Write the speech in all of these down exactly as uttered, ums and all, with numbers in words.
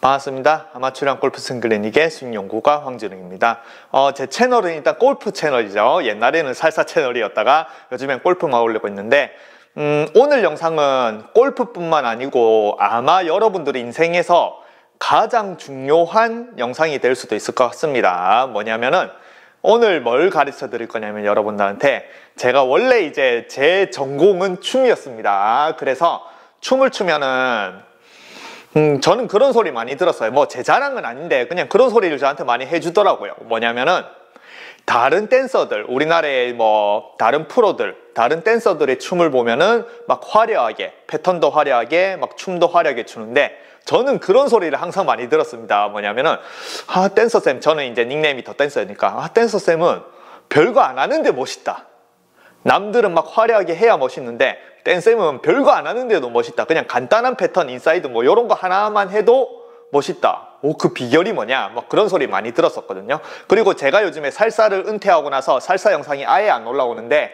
반갑습니다. 아마추어형 골프 스윙클리닉의 스윙연구가 황진웅입니다. 어, 제 채널은 일단 골프 채널이죠. 옛날에는 살사 채널이었다가 요즘엔 골프만 올리고 있는데 음, 오늘 영상은 골프뿐만 아니고 아마 여러분들의 인생에서 가장 중요한 영상이 될 수도 있을 것 같습니다. 뭐냐면은 오늘 뭘 가르쳐 드릴 거냐면 여러분들한테 제가 원래 이제 제 전공은 춤이었습니다. 그래서 춤을 추면은 음, 저는 그런 소리 많이 들었어요. 뭐 제 자랑은 아닌데 그냥 그런 소리를 저한테 많이 해주더라고요. 뭐냐면은 다른 댄서들, 우리나라의 뭐 다른 프로들, 다른 댄서들의 춤을 보면은 막 화려하게, 패턴도 화려하게, 막 춤도 화려하게 추는데 저는 그런 소리를 항상 많이 들었습니다. 뭐냐면은 아 댄서쌤, 저는 이제 닉네임이 더 댄서니까 아 댄서쌤은 별거 안 하는데 멋있다. 남들은 막 화려하게 해야 멋있는데 댄쌤은 별거 안 하는데도 멋있다. 그냥 간단한 패턴, 인사이드 뭐 이런 거 하나만 해도 멋있다. 오, 그 비결이 뭐냐? 막 그런 소리 많이 들었었거든요. 그리고 제가 요즘에 살사를 은퇴하고 나서 살사 영상이 아예 안 올라오는데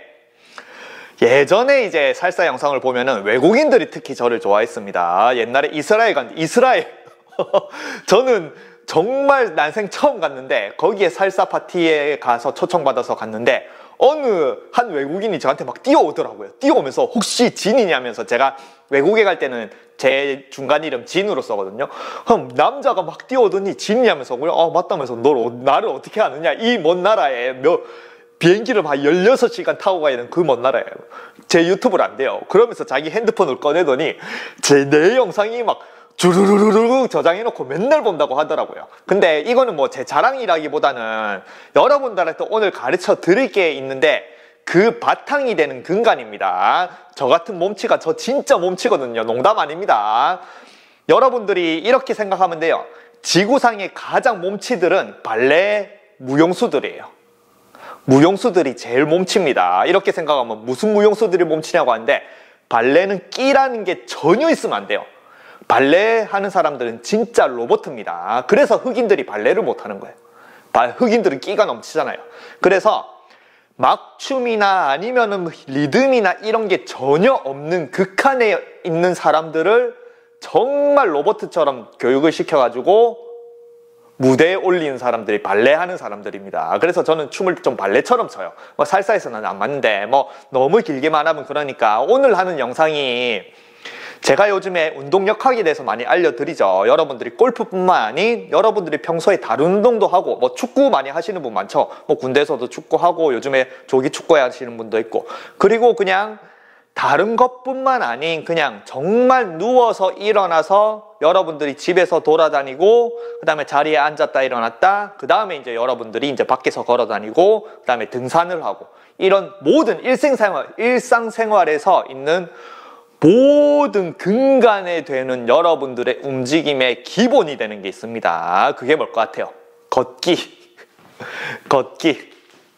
예전에 이제 살사 영상을 보면은 외국인들이 특히 저를 좋아했습니다. 옛날에 이스라엘 간 이스라엘 저는 정말 난생 처음 갔는데 거기에 살사 파티에 가서 초청받아서 갔는데 어느 한 외국인이 저한테 막 뛰어오더라고요. 뛰어오면서 혹시 진이냐면서, 제가 외국에 갈 때는 제 중간 이름 진으로 써거든요. 그럼 남자가 막 뛰어오더니 진이냐면서 어 맞다면서 너 나를 어떻게 아느냐, 이 먼 나라에 몇 비행기를 막 열여섯 시간 타고 가야 되는 그 먼 나라예요. 제 유튜브를 안 돼요. 그러면서 자기 핸드폰을 꺼내더니 제 내 영상이 막 주르르르르 저장해놓고 맨날 본다고 하더라고요. 근데 이거는 뭐 제 자랑이라기보다는 여러분들한테 오늘 가르쳐 드릴 게 있는데 그 바탕이 되는 근간입니다. 저 같은 몸치가 저 진짜 몸치거든요. 농담 아닙니다. 여러분들이 이렇게 생각하면 돼요. 지구상의 가장 몸치들은 발레 무용수들이에요. 무용수들이 제일 몸칩니다. 이렇게 생각하면 무슨 무용수들이 몸치냐고 하는데 발레는 끼라는 게 전혀 있으면 안 돼요. 발레 하는 사람들은 진짜 로봇입니다. 그래서 흑인들이 발레를 못하는 거예요. 흑인들은 끼가 넘치잖아요. 그래서 막춤이나 아니면은 리듬이나 이런 게 전혀 없는 극한에 있는 사람들을 정말 로봇처럼 교육을 시켜가지고 무대에 올리는 사람들이 발레 하는 사람들입니다. 그래서 저는 춤을 좀 발레처럼 춰요. 뭐 살사에서는 안 맞는데 뭐 너무 길게 말하면 그러니까 오늘 하는 영상이 제가 요즘에 운동역학에 대해서 많이 알려드리죠. 여러분들이 골프뿐만 아닌 여러분들이 평소에 다른 운동도 하고 뭐 축구 많이 하시는 분 많죠. 뭐 군대에서도 축구하고 요즘에 조기 축구 하시는 분도 있고, 그리고 그냥 다른 것뿐만 아닌 그냥 정말 누워서 일어나서 여러분들이 집에서 돌아다니고 그 다음에 자리에 앉았다 일어났다 그 다음에 이제 여러분들이 이제 밖에서 걸어다니고 그 다음에 등산을 하고 이런 모든 일생생활, 일상생활에서 있는 모든 근간에 되는 여러분들의 움직임의 기본이 되는 게 있습니다. 그게 뭘 것 같아요? 걷기. 걷기.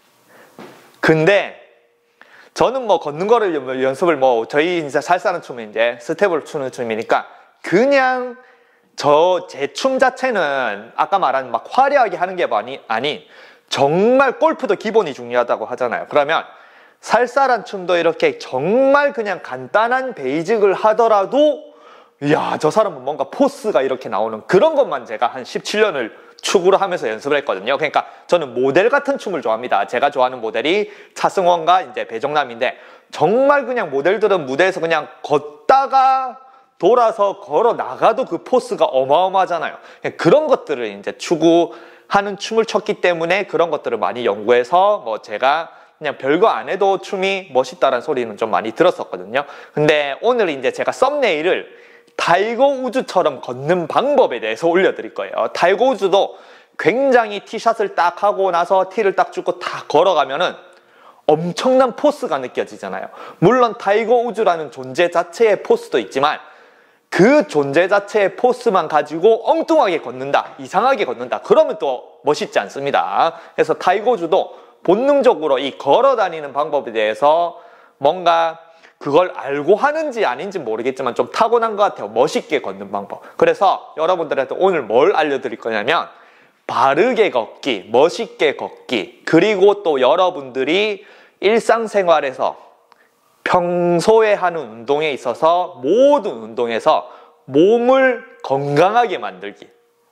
근데 저는 뭐 걷는 거를 연습을 뭐 저희 이제 살사는 춤이 이제 스텝을 추는 춤이니까 그냥 저 제 춤 자체는 아까 말한 막 화려하게 하는 게 아닌 정말 골프도 기본이 중요하다고 하잖아요. 그러면 살사란 춤도 이렇게 정말 그냥 간단한 베이직을 하더라도 이야 저 사람은 뭔가 포스가 이렇게 나오는 그런 것만 제가 한 십칠 년을 추구를 하면서 연습을 했거든요. 그러니까 저는 모델 같은 춤을 좋아합니다. 제가 좋아하는 모델이 차승원과 이제 배정남인데 정말 그냥 모델들은 무대에서 그냥 걷다가 돌아서 걸어 나가도 그 포스가 어마어마하잖아요. 그런 것들을 이제 추구하는 춤을 췄기 때문에 그런 것들을 많이 연구해서 뭐 제가 그냥 별거 안 해도 춤이 멋있다라는 소리는 좀 많이 들었었거든요. 근데 오늘 이제 제가 썸네일을 타이거 우즈처럼 걷는 방법에 대해서 올려드릴 거예요. 타이거 우즈도 굉장히 티샷을 딱 하고 나서 티를 딱 주고 다 걸어가면은 엄청난 포스가 느껴지잖아요. 물론 타이거 우즈라는 존재 자체의 포스도 있지만 그 존재 자체의 포스만 가지고 엉뚱하게 걷는다, 이상하게 걷는다, 그러면 또 멋있지 않습니다. 그래서 타이거 우즈도 본능적으로 이 걸어다니는 방법에 대해서 뭔가 그걸 알고 하는지 아닌지 모르겠지만 좀 타고난 것 같아요. 멋있게 걷는 방법. 그래서 여러분들한테 오늘 뭘 알려드릴 거냐면 바르게 걷기, 멋있게 걷기, 그리고 또 여러분들이 일상생활에서 평소에 하는 운동에 있어서 모든 운동에서 몸을 건강하게 만들기,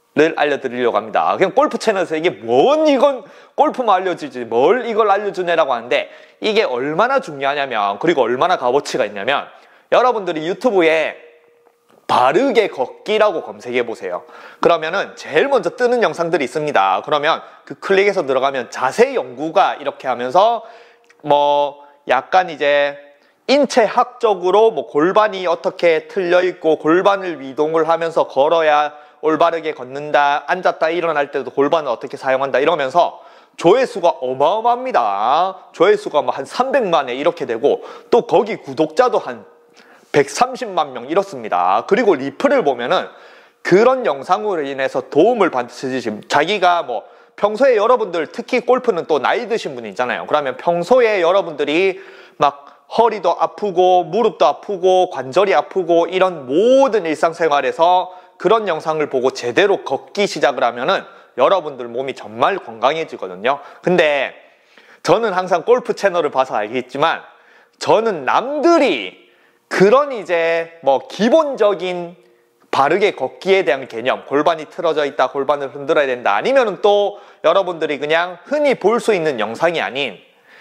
를 알려드리려고 합니다. 그냥 골프 채널에서 이게 뭔 이건 골프만 알려주지 뭘 이걸 알려주네라고 하는데 이게 얼마나 중요하냐면 그리고 얼마나 값어치가 있냐면 여러분들이 유튜브에 바르게 걷기라고 검색해 보세요. 그러면은 제일 먼저 뜨는 영상들이 있습니다. 그러면 그 클릭해서 들어가면 자세 연구가 이렇게 하면서 뭐 약간 이제 인체학적으로 뭐 골반이 어떻게 틀려 있고 골반을 이동을 하면서 걸어야 올바르게 걷는다, 앉았다 일어날 때도 골반을 어떻게 사용한다 이러면서 조회수가 어마어마합니다. 조회수가 뭐 한 삼백만에 이렇게 되고 또 거기 구독자도 한 백삼십만 명 이렇습니다. 그리고 리플을 보면은 그런 영상으로 인해서 도움을 받으시지 자기가 뭐 평소에 여러분들 특히 골프는 또 나이 드신 분이 있잖아요. 그러면 평소에 여러분들이 막 허리도 아프고 무릎도 아프고 관절이 아프고 이런 모든 일상생활에서 그런 영상을 보고 제대로 걷기 시작을 하면은 여러분들 몸이 정말 건강해지거든요. 근데 저는 항상 골프 채널을 봐서 알겠지만 저는 남들이 그런 이제 뭐 기본적인 바르게 걷기에 대한 개념, 골반이 틀어져 있다, 골반을 흔들어야 된다, 아니면은 또 여러분들이 그냥 흔히 볼 수 있는 영상이 아닌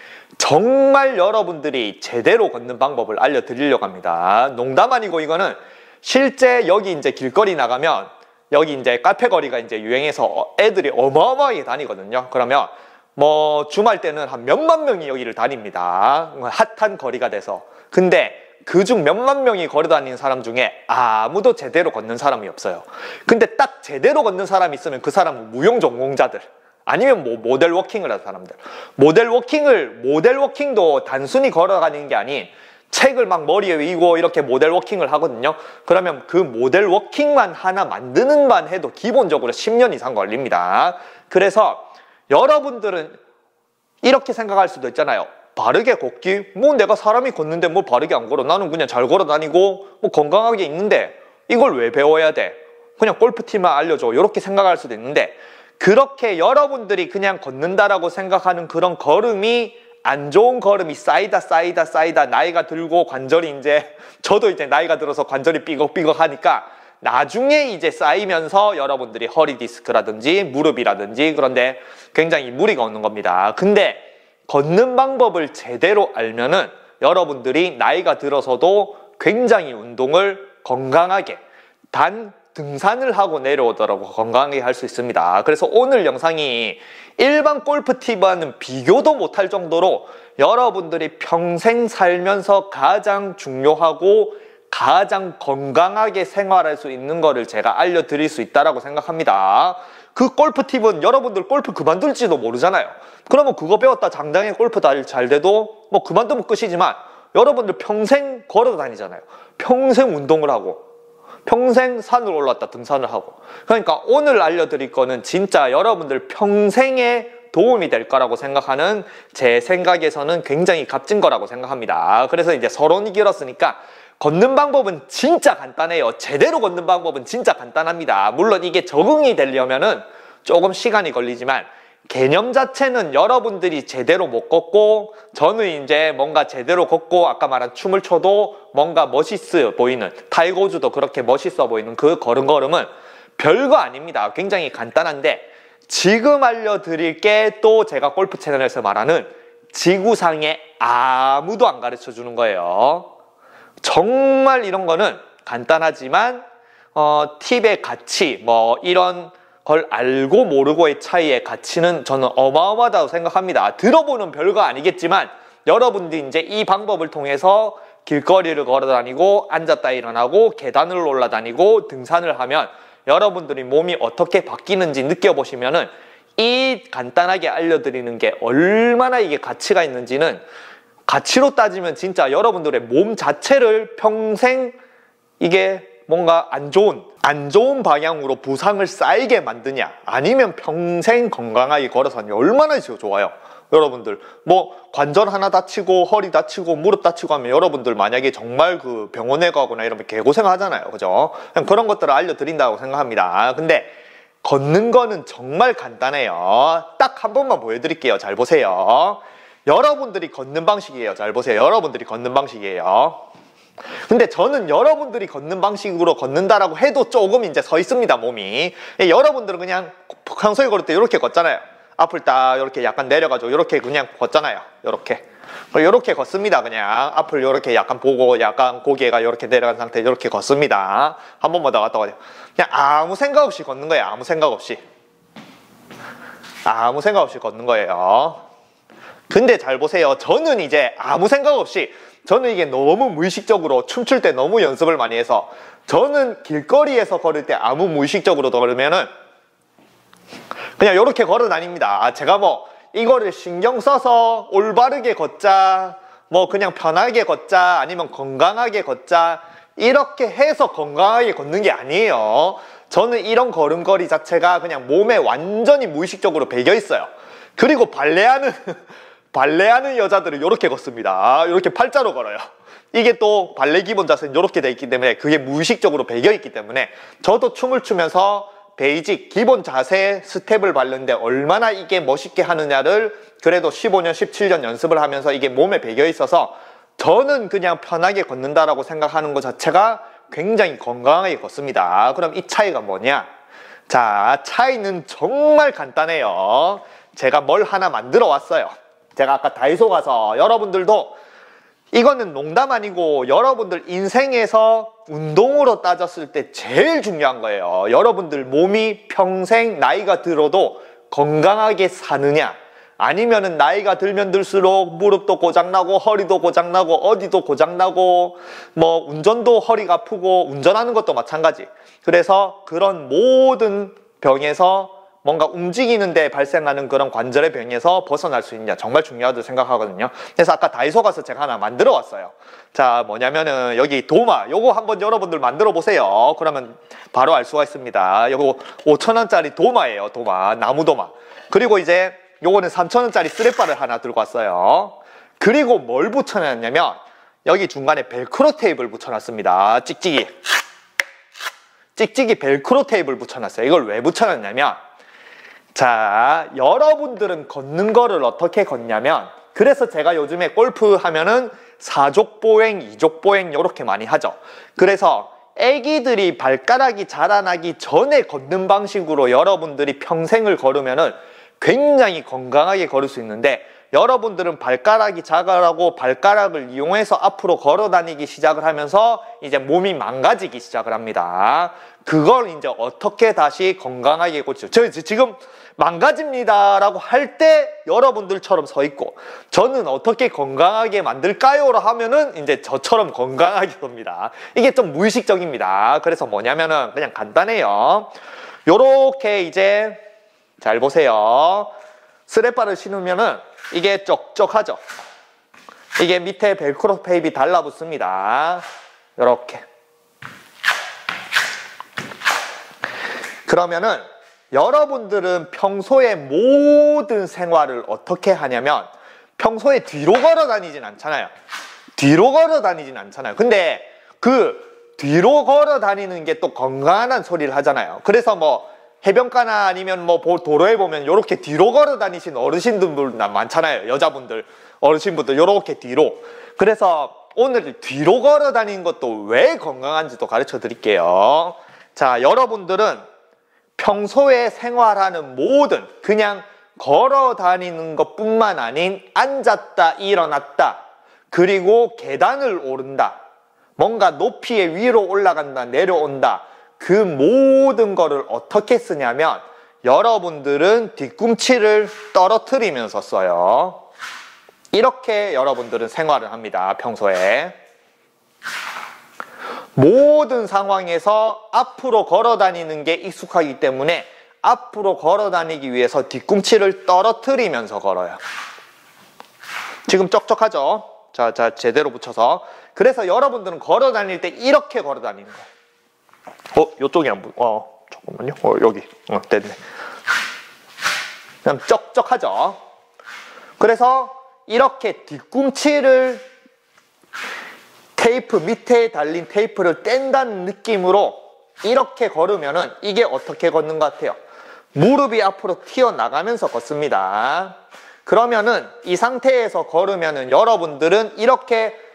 정말 여러분들이 제대로 걷는 방법을 알려드리려고 합니다. 농담 아니고 이거는 실제 여기 이제 길거리 나가면 여기 이제 카페거리가 이제 유행해서 애들이 어마어마하게 다니거든요. 그러면 뭐 주말 때는 한 몇만 명이 여기를 다닙니다. 핫한 거리가 돼서. 근데 그중 몇만 명이 걸어다니는 사람 중에 아무도 제대로 걷는 사람이 없어요. 근데 딱 제대로 걷는 사람이 있으면 그 사람은 무용 전공자들 아니면 뭐 모델 워킹을 하는 사람들. 모델 워킹을 모델 워킹도 단순히 걸어가는 게 아닌 책을 막 머리에 위고 이렇게 모델 워킹을 하거든요. 그러면 그 모델 워킹만 하나 만드는 만 해도 기본적으로 십 년 이상 걸립니다. 그래서 여러분들은 이렇게 생각할 수도 있잖아요. 바르게 걷기? 뭐 내가 사람이 걷는데 뭐 바르게 안 걸어. 나는 그냥 잘 걸어 다니고 뭐 건강하게 있는데 이걸 왜 배워야 돼? 그냥 골프팀만 알려줘. 이렇게 생각할 수도 있는데 그렇게 여러분들이 그냥 걷는다라고 생각하는 그런 걸음이 안 좋은 걸음이 쌓이다 쌓이다 쌓이다 나이가 들고 관절이 이제 저도 이제 나이가 들어서 관절이 삐걱삐걱 하니까 나중에 이제 쌓이면서 여러분들이 허리 디스크라든지 무릎이라든지 그런데 굉장히 무리가 오는 겁니다. 근데 걷는 방법을 제대로 알면은 여러분들이 나이가 들어서도 굉장히 운동을 건강하게 단 등산을 하고 내려오더라고 건강하게 할 수 있습니다. 그래서 오늘 영상이 일반 골프 팁과는 비교도 못할 정도로 여러분들이 평생 살면서 가장 중요하고 가장 건강하게 생활할 수 있는 거를 제가 알려드릴 수 있다고 생각합니다. 그 골프 팁은 여러분들 골프 그만둘지도 모르잖아요. 그러면 그거 배웠다 장당에 골프 잘 돼도 뭐 그만두면 끝이지만 여러분들 평생 걸어 다니잖아요. 평생 운동을 하고 평생 산을 올랐다 등산을 하고 그러니까 오늘 알려드릴 거는 진짜 여러분들 평생에 도움이 될 거라고 생각하는 제 생각에서는 굉장히 값진 거라고 생각합니다. 그래서 이제 서론이 길었으니까 걷는 방법은 진짜 간단해요. 제대로 걷는 방법은 진짜 간단합니다. 물론 이게 적응이 되려면은 조금 시간이 걸리지만 개념 자체는 여러분들이 제대로 못 걷고 저는 이제 뭔가 제대로 걷고 아까 말한 춤을 춰도 뭔가 멋있어 보이는 타이거우즈도 그렇게 멋있어 보이는 그 걸음걸음은 별거 아닙니다. 굉장히 간단한데 지금 알려드릴 게 또 제가 골프 채널에서 말하는 지구상에 아무도 안 가르쳐 주는 거예요. 정말 이런 거는 간단하지만 어, 팁의 가치 뭐 이런 걸 알고 모르고의 차이의 가치는 저는 어마어마하다고 생각합니다. 들어보는 별거 아니겠지만 여러분들이 이제 이 방법을 통해서 길거리를 걸어다니고 앉았다 일어나고 계단을 올라다니고 등산을 하면 여러분들이 몸이 어떻게 바뀌는지 느껴보시면은 이 간단하게 알려드리는 게 얼마나 이게 가치가 있는지는 가치로 따지면 진짜 여러분들의 몸 자체를 평생 이게 뭔가 안 좋은 안 좋은 방향으로 부상을 쌓이게 만드냐 아니면 평생 건강하게 걸어서 하냐 얼마나 좋아요. 여러분들 뭐 관절 하나 다치고 허리 다치고 무릎 다치고 하면 여러분들 만약에 정말 그 병원에 가거나 이러면 개고생 하잖아요. 그죠? 그냥 그런 것들을 알려드린다고 생각합니다. 근데 걷는 거는 정말 간단해요. 딱 한 번만 보여드릴게요. 잘 보세요. 여러분들이 걷는 방식이에요. 잘 보세요. 여러분들이 걷는 방식이에요. 근데 저는 여러분들이 걷는 방식으로 걷는다라고 해도 조금 이제 서 있습니다, 몸이. 여러분들은 그냥 평소에 걸을 때 이렇게 걷잖아요. 앞을 딱 이렇게 약간 내려가지고 이렇게 그냥 걷잖아요. 이렇게. 이렇게 걷습니다. 그냥 앞을 이렇게 약간 보고 약간 고개가 이렇게 내려간 상태에 이렇게 걷습니다. 한 번만 더 갔다 와요. 그냥 아무 생각 없이 걷는 거예요. 아무 생각 없이. 아무 생각 없이 걷는 거예요. 근데 잘 보세요. 저는 이제 아무 생각 없이, 저는 이게 너무 무의식적으로 춤출 때 너무 연습을 많이 해서, 저는 길거리에서 걸을 때 아무 무의식적으로 걸으면은 그냥 이렇게 걸어 다닙니다. 아, 제가 뭐 이거를 신경 써서 올바르게 걷자, 뭐 그냥 편하게 걷자, 아니면 건강하게 걷자, 이렇게 해서 건강하게 걷는 게 아니에요. 저는 이런 걸음걸이 자체가 그냥 몸에 완전히 무의식적으로 배겨 있어요. 그리고 발레하는 발레하는 여자들은 이렇게 걷습니다. 이렇게 팔자로 걸어요. 이게 또 발레 기본 자세는 이렇게 돼 있기 때문에 그게 무의식적으로 배겨 있기 때문에, 저도 춤을 추면서 베이직 기본 자세 스텝을 밟는데 얼마나 이게 멋있게 하느냐를 그래도 십오 년, 십칠 년 연습을 하면서 이게 몸에 배겨 있어서, 저는 그냥 편하게 걷는다라고 생각하는 것 자체가 굉장히 건강하게 걷습니다. 그럼 이 차이가 뭐냐? 자, 차이는 정말 간단해요. 제가 뭘 하나 만들어 왔어요. 제가 아까 다이소 가서, 여러분들도 이거는 농담 아니고 여러분들 인생에서 운동으로 따졌을 때 제일 중요한 거예요. 여러분들 몸이 평생 나이가 들어도 건강하게 사느냐, 아니면은 나이가 들면 들수록 무릎도 고장나고 허리도 고장나고 어디도 고장나고 뭐 운전도 허리가 아프고, 운전하는 것도 마찬가지. 그래서 그런 모든 병에서, 뭔가 움직이는데 발생하는 그런 관절의 병에서 벗어날 수 있냐, 정말 중요하다고 생각하거든요. 그래서 아까 다이소 가서 제가 하나 만들어 왔어요. 자, 뭐냐면은 여기 도마, 요거 한번 여러분들 만들어 보세요. 그러면 바로 알 수가 있습니다. 요거 오천 원짜리 도마예요. 도마, 나무 도마. 그리고 이제 요거는 삼천 원짜리 스레바를 하나 들고 왔어요. 그리고 뭘 붙여놨냐면 여기 중간에 벨크로 테이프를 붙여놨습니다. 찍찍이 찍찍이 벨크로 테이프를 붙여놨어요. 이걸 왜 붙여놨냐면, 자, 여러분들은 걷는 거를 어떻게 걷냐면, 그래서 제가 요즘에 골프 하면은 사족 보행, 이족 보행 이렇게 많이 하죠. 그래서 애기들이 발가락이 자라나기 전에 걷는 방식으로 여러분들이 평생을 걸으면은 굉장히 건강하게 걸을 수 있는데, 여러분들은 발가락이 자라고 발가락을 이용해서 앞으로 걸어 다니기 시작을 하면서 이제 몸이 망가지기 시작을 합니다. 그걸 이제 어떻게 다시 건강하게 고치죠. 저 지금 망가집니다 라고 할 때 여러분들처럼 서 있고, 저는 어떻게 건강하게 만들까요? 라 하면은 이제 저처럼 건강하게 섭니다. 이게 좀 무의식적입니다. 그래서 뭐냐면은 그냥 간단해요. 요렇게 이제 잘 보세요. 스레바를 신으면은 이게 쩍쩍하죠. 이게 밑에 벨크로 테이프가 달라붙습니다. 요렇게. 그러면은 여러분들은 평소에 모든 생활을 어떻게 하냐면, 평소에 뒤로 걸어 다니진 않잖아요. 뒤로 걸어 다니진 않잖아요. 근데 그 뒤로 걸어 다니는 게 또 건강한 소리를 하잖아요. 그래서 뭐 해변가나 아니면 뭐 도로에 보면 이렇게 뒤로 걸어 다니신 어르신들 많잖아요. 여자분들, 어르신분들 이렇게 뒤로. 그래서 오늘 뒤로 걸어 다니는 것도 왜 건강한지도 가르쳐 드릴게요. 자, 여러분들은 평소에 생활하는 모든, 그냥 걸어 다니는 것뿐만 아닌 앉았다 일어났다, 그리고 계단을 오른다, 뭔가 높이에 위로 올라간다 내려온다, 그 모든 거를 어떻게 쓰냐면 여러분들은 뒤꿈치를 떨어뜨리면서 써요. 이렇게 여러분들은 생활을 합니다. 평소에 모든 상황에서 앞으로 걸어 다니는 게 익숙하기 때문에 앞으로 걸어 다니기 위해서 뒤꿈치를 떨어뜨리면서 걸어요. 지금 쩍쩍하죠? 자, 자, 제대로 붙여서. 그래서 여러분들은 걸어 다닐 때 이렇게 걸어 다니는 거예요. 어, 요쪽이 안 보여. 어, 잠깐만요. 어, 여기. 어, 됐네. 그냥 쩍쩍하죠? 그래서 이렇게 뒤꿈치를 테이프 밑에 달린 테이프를 뗀다는 느낌으로 이렇게 걸으면은 이게 어떻게 걷는 것 같아요? 무릎이 앞으로 튀어나가면서 걷습니다. 그러면은 이 상태에서 걸으면은 여러분들은 이렇게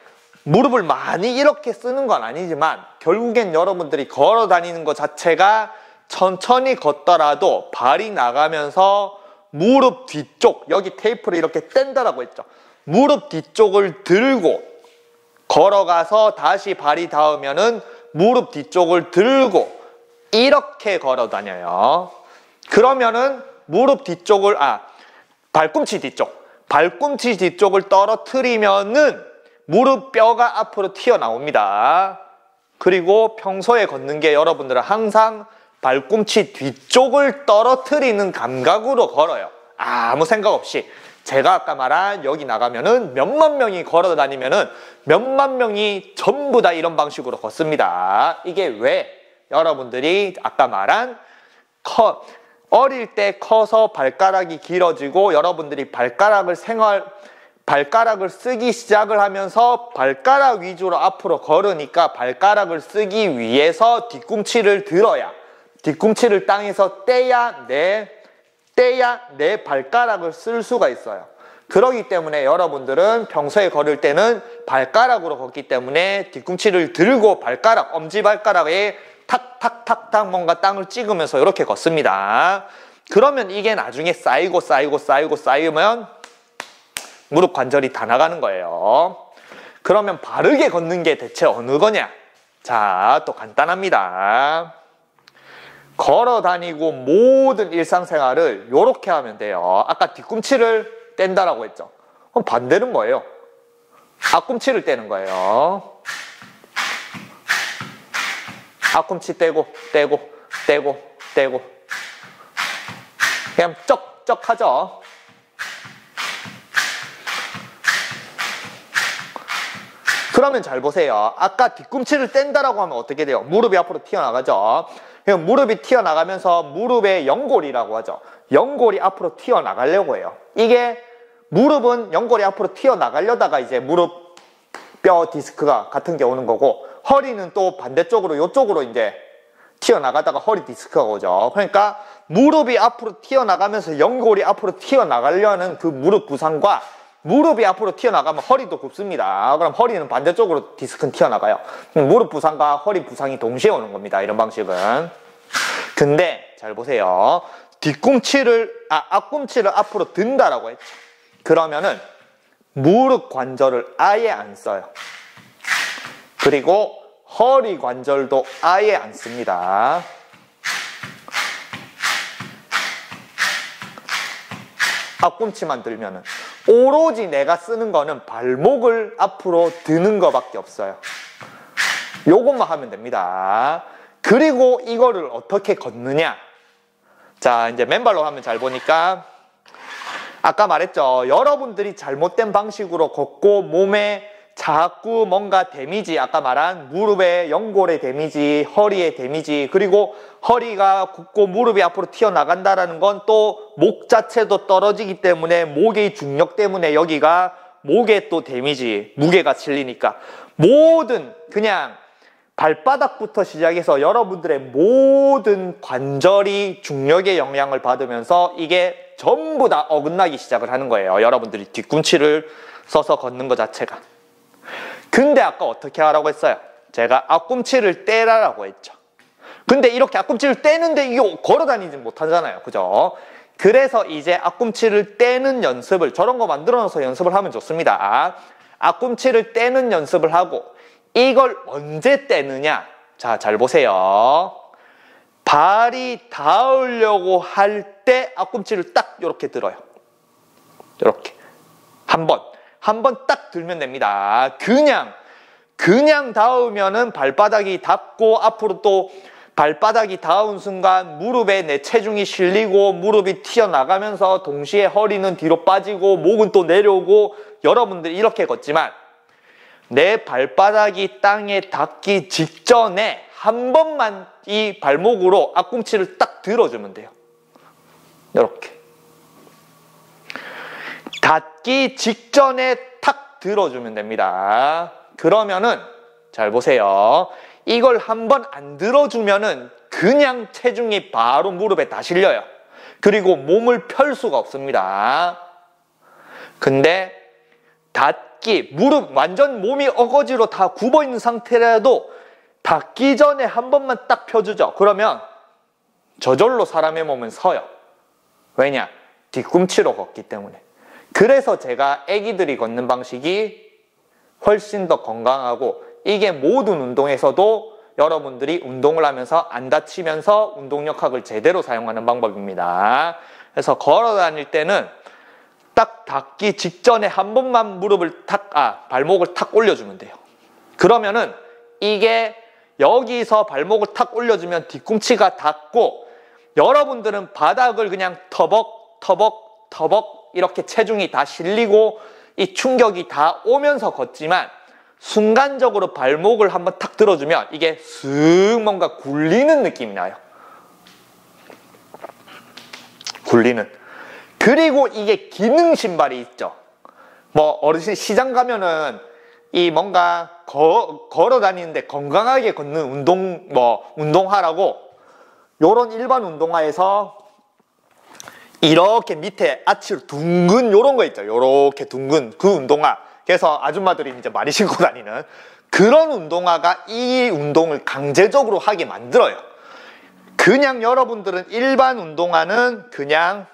무릎을 많이 이렇게 쓰는 건 아니지만 결국엔 여러분들이 걸어 다니는 것 자체가 천천히 걷더라도 발이 나가면서 무릎 뒤쪽, 여기 테이프를 이렇게 뗀다라고 했죠. 무릎 뒤쪽을 들고 걸어가서 다시 발이 닿으면은 무릎 뒤쪽을 들고 이렇게 걸어 다녀요. 그러면은 무릎 뒤쪽을, 아, 발꿈치 뒤쪽, 발꿈치 뒤쪽을 떨어뜨리면은 무릎 뼈가 앞으로 튀어나옵니다. 그리고 평소에 걷는 게 여러분들은 항상 발꿈치 뒤쪽을 떨어뜨리는 감각으로 걸어요. 아무 생각 없이. 제가 아까 말한 여기 나가면은 몇만 명이 걸어 다니면은 몇만 명이 전부 다 이런 방식으로 걷습니다. 이게 왜? 여러분들이 아까 말한 커, 어릴 때 커서 발가락이 길어지고 여러분들이 발가락을 생활, 발가락을 쓰기 시작을 하면서 발가락 위주로 앞으로 걸으니까 발가락을 쓰기 위해서 뒤꿈치를 들어야, 뒤꿈치를 땅에서 떼야 내, 떼야 내 발가락을 쓸 수가 있어요. 그러기 때문에 여러분들은 평소에 걸을 때는 발가락으로 걷기 때문에 뒤꿈치를 들고 발가락, 엄지발가락에 탁탁탁탁 뭔가 땅을 찍으면서 이렇게 걷습니다. 그러면 이게 나중에 쌓이고 쌓이고 쌓이고 쌓이면 무릎 관절이 다 나가는 거예요. 그러면 바르게 걷는 게 대체 어느 거냐? 자, 또 간단합니다. 걸어 다니고 모든 일상생활을 이렇게 하면 돼요. 아까 뒤꿈치를 뗀다라고 했죠. 그럼 반대는 뭐예요? 앞꿈치를 떼는 거예요. 앞꿈치 떼고 떼고 떼고 떼고 그냥 쩍쩍 하죠. 그러면 잘 보세요. 아까 뒤꿈치를 뗀다라고 하면 어떻게 돼요? 무릎이 앞으로 튀어나가죠. 그럼 무릎이 튀어나가면서 무릎의 연골이라고 하죠. 연골이 앞으로 튀어나가려고 해요. 이게 무릎은 연골이 앞으로 튀어나가려다가 이제 무릎 뼈 디스크가 같은 게 오는 거고, 허리는 또 반대쪽으로 이쪽으로 이제 튀어나가다가 허리 디스크가 오죠. 그러니까 무릎이 앞으로 튀어나가면서 연골이 앞으로 튀어나가려는 그 무릎 부상과 무릎이 앞으로 튀어나가면 허리도 굽습니다. 그럼 허리는 반대쪽으로 디스크는 튀어나가요. 무릎 부상과 허리 부상이 동시에 오는 겁니다. 이런 방식은. 근데 잘 보세요. 뒤꿈치를, 아, 앞꿈치를 앞으로 든다라고 했죠. 그러면은 무릎 관절을 아예 안 써요. 그리고 허리 관절도 아예 안 씁니다. 앞꿈치만 들면은 오로지 내가 쓰는 거는 발목을 앞으로 드는 거밖에 없어요. 요것만 하면 됩니다. 그리고 이거를 어떻게 걷느냐? 자, 이제 맨발로 하면 잘 보니까 아까 말했죠. 여러분들이 잘못된 방식으로 걷고 몸에 자꾸 뭔가 데미지, 아까 말한 무릎의 연골의 데미지, 허리의 데미지, 그리고 허리가 굽고 무릎이 앞으로 튀어나간다라는 건 또 목 자체도 떨어지기 때문에 목의 중력 때문에 여기가 목에 또 데미지, 무게가 실리니까 모든 그냥 발바닥부터 시작해서 여러분들의 모든 관절이 중력의 영향을 받으면서 이게 전부 다 어긋나기 시작을 하는 거예요. 여러분들이 뒤꿈치를 써서 걷는 것 자체가. 근데 아까 어떻게 하라고 했어요? 제가 앞꿈치를 떼라라고 했죠. 근데 이렇게 앞꿈치를 떼는데 이게 걸어 다니지 못하잖아요. 그죠? 그래서 이제 앞꿈치를 떼는 연습을, 저런 거 만들어 놓아서 연습을 하면 좋습니다. 앞꿈치를 떼는 연습을 하고, 이걸 언제 떼느냐? 자, 잘 보세요. 발이 닿으려고 할 때 앞꿈치를 딱 이렇게 들어요. 이렇게. 한 번. 한 번 딱 들면 됩니다. 그냥, 그냥 닿으면은 발바닥이 닿고 앞으로 또 발바닥이 닿은 순간 무릎에 내 체중이 실리고 무릎이 튀어나가면서 동시에 허리는 뒤로 빠지고 목은 또 내려오고 여러분들이 이렇게 걷지만 내 발바닥이 땅에 닿기 직전에 한 번만 이 발목으로 앞꿈치를 딱 들어주면 돼요. 이렇게. 닿기 직전에 탁 들어주면 됩니다. 그러면은 잘 보세요. 이걸 한 번 안 들어주면은 그냥 체중이 바로 무릎에 다 실려요. 그리고 몸을 펼 수가 없습니다. 근데 닿기 닿기, 무릎 완전 몸이 어거지로 다 굽어 있는 상태라도 닿기 전에 한 번만 딱 펴주죠. 그러면 저절로 사람의 몸은 서요. 왜냐? 뒤꿈치로 걷기 때문에. 그래서 제가 애기들이 걷는 방식이 훨씬 더 건강하고, 이게 모든 운동에서도 여러분들이 운동을 하면서 안 다치면서 운동역학을 제대로 사용하는 방법입니다. 그래서 걸어 다닐 때는 딱 닿기 직전에 한 번만 무릎을 탁, 아, 발목을 탁 올려주면 돼요. 그러면은 이게 여기서 발목을 탁 올려주면 뒤꿈치가 닿고, 여러분들은 바닥을 그냥 터벅, 터벅, 터벅 이렇게 체중이 다 실리고 이 충격이 다 오면서 걷지만, 순간적으로 발목을 한번 탁 들어주면 이게 슥 뭔가 굴리는 느낌이 나요. 굴리는. 그리고 이게 기능 신발이 있죠. 뭐 어르신 시장 가면은 이 뭔가 거, 걸어 다니는데 건강하게 걷는 운동, 뭐 운동화라고 요런 일반 운동화에서 이렇게 밑에 아치로 둥근 요런 거 있죠. 요렇게 둥근 그 운동화. 그래서 아줌마들이 이제 많이 신고 다니는 그런 운동화가 이 운동을 강제적으로 하게 만들어요. 그냥 여러분들은 일반 운동화는 그냥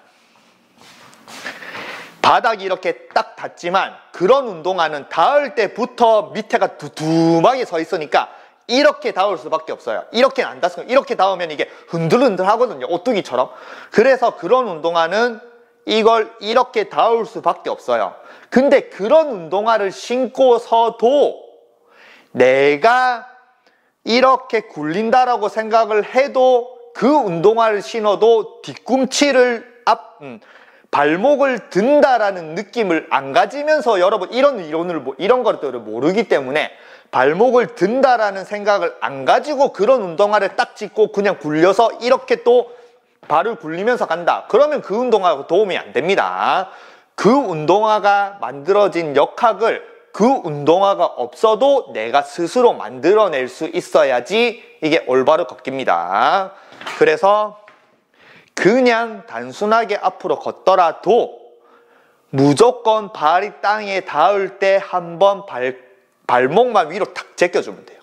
바닥이 이렇게 딱 닿지만, 그런 운동화는 닿을 때부터 밑에가 두툼하게 서 있으니까 이렇게 닿을 수밖에 없어요. 이렇게는 안 닿습니다. 이렇게 닿으면 이게 흔들흔들 하거든요. 오뚜기처럼. 그래서 그런 운동화는 이걸 이렇게 닿을 수밖에 없어요. 근데 그런 운동화를 신고서도 내가 이렇게 굴린다라고 생각을 해도 그 운동화를 신어도 뒤꿈치를 앞, 음, 발목을 든다라는 느낌을 안 가지면서, 여러분 이런 이론을, 이런 것들을 모르기 때문에 발목을 든다라는 생각을 안 가지고 그런 운동화를 딱 짚고 그냥 굴려서 이렇게 또 발을 굴리면서 간다. 그러면 그 운동화가 도움이 안 됩니다. 그 운동화가 만들어진 역학을 그 운동화가 없어도 내가 스스로 만들어낼 수 있어야지 이게 올바로 걷기입니다. 그래서 그냥 단순하게 앞으로 걷더라도 무조건 발이 땅에 닿을 때 한번 발, 발목만 위로 탁 제껴주면 돼요.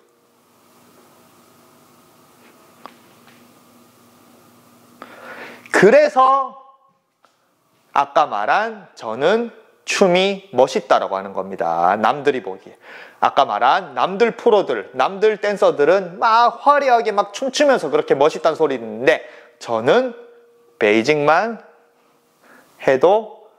그래서 아까 말한 저는 춤이 멋있다라고 하는 겁니다. 남들이 보기에. 아까 말한 남들 프로들, 남들 댄서들은 막 화려하게 막 춤추면서 그렇게 멋있다는 소리 듣는데, 저는 베이직만 해도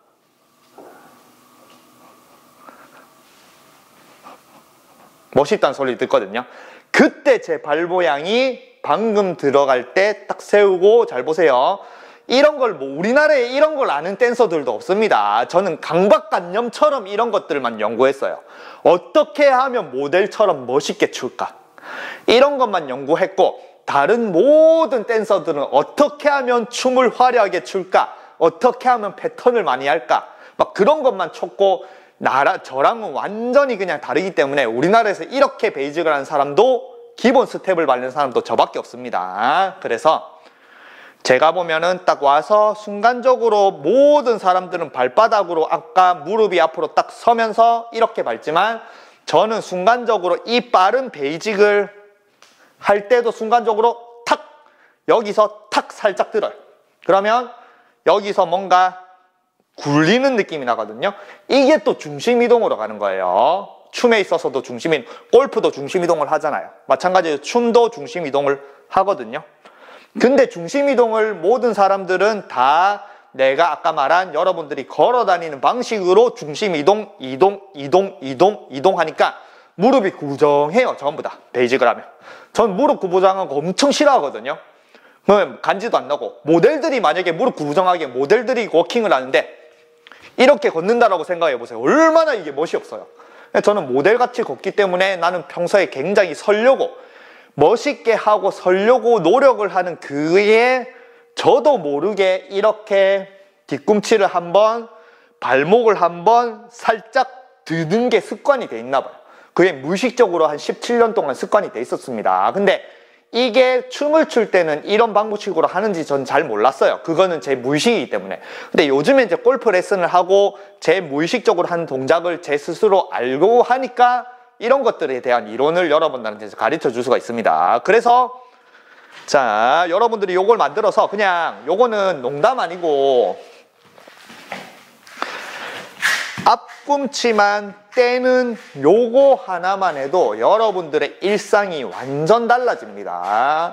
멋있다는 소리 듣거든요. 그때 제 발 모양이 방금 들어갈 때 딱 세우고, 잘 보세요. 이런 걸 뭐 우리나라에 이런 걸 아는 댄서들도 없습니다. 저는 강박관념처럼 이런 것들만 연구했어요. 어떻게 하면 모델처럼 멋있게 출까? 이런 것만 연구했고, 다른 모든 댄서들은 어떻게 하면 춤을 화려하게 출까? 어떻게 하면 패턴을 많이 할까? 막 그런 것만 췄고, 나라, 저랑은 완전히 그냥 다르기 때문에 우리나라에서 이렇게 베이직을 하는 사람도, 기본 스텝을 밟는 사람도 저밖에 없습니다. 그래서 제가 보면은 딱 와서 순간적으로 모든 사람들은 발바닥으로 아까 무릎이 앞으로 딱 서면서 이렇게 밟지만, 저는 순간적으로 이 빠른 베이직을 할 때도 순간적으로 탁, 여기서 탁 살짝 들어요. 그러면 여기서 뭔가 굴리는 느낌이 나거든요. 이게 또 중심 이동으로 가는 거예요. 춤에 있어서도 중심 이동, 골프도 중심 이동을 하잖아요. 마찬가지로 춤도 중심 이동을 하거든요. 근데 중심 이동을 모든 사람들은 다 내가 아까 말한 여러분들이 걸어 다니는 방식으로 중심 이동, 이동, 이동, 이동, 이동하니까 무릎이 구부정해요. 전부 다 베이직을 하면. 전 무릎 구부정한 거 엄청 싫어하거든요. 간지도 안 나고. 모델들이 만약에 무릎 구부정하게 모델들이 워킹을 하는데 이렇게 걷는다라고 생각해 보세요. 얼마나 이게 멋이 없어요. 저는 모델같이 걷기 때문에 나는 평소에 굉장히 서려고, 멋있게 하고 서려고 노력을 하는 그에 저도 모르게 이렇게 뒤꿈치를 한번, 발목을 한번 살짝 드는 게 습관이 돼 있나 봐요. 그게 무의식적으로 한 십칠 년 동안 습관이 돼 있었습니다. 근데 이게 춤을 출 때는 이런 방식으로 하는지 전 잘 몰랐어요. 그거는 제 무의식이기 때문에. 근데 요즘에 이제 골프 레슨을 하고 제 무의식적으로 하는 동작을 제 스스로 알고 하니까 이런 것들에 대한 이론을 여러분들한테 가르쳐 줄 수가 있습니다. 그래서 자, 여러분들이 요걸 만들어서 그냥 요거는 농담 아니고 앞꿈치만 떼는 요거 하나만 해도 여러분들의 일상이 완전 달라집니다.